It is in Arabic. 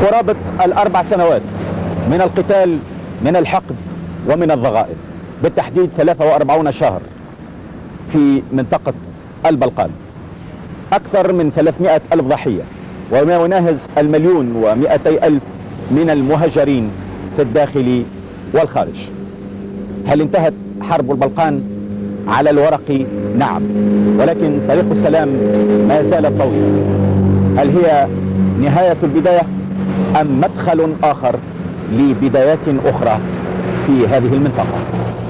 قرابة ال4 سنوات من القتال، من الحقد ومن الضغائن، بالتحديد 43 شهر في منطقة البلقان. أكثر من 300 ألف ضحية وما يناهز 1,200,000 من المهاجرين في الداخل والخارج. هل انتهت حرب البلقان؟ على الورق نعم، ولكن طريق السلام ما زال طويلا. هل هي نهاية البداية أم مدخل آخر لبدايات أخرى في هذه المنطقة؟